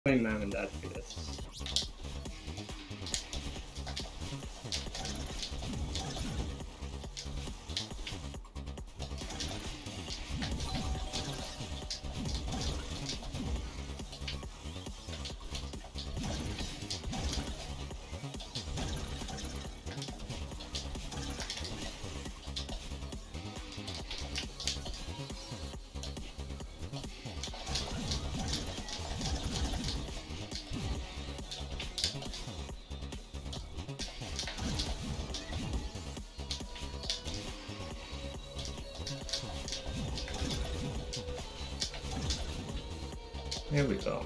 My mom and dad do this. Here we go.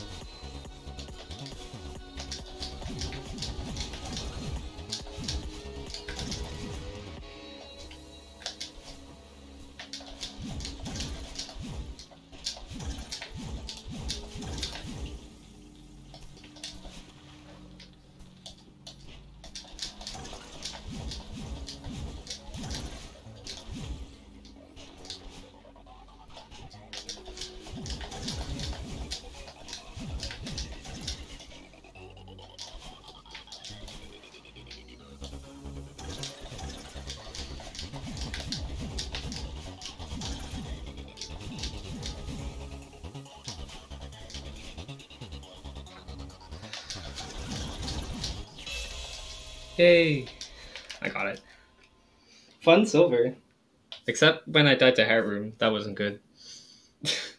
Yay! I got it. Fun silver. Except when I died to Heart Room, that wasn't good.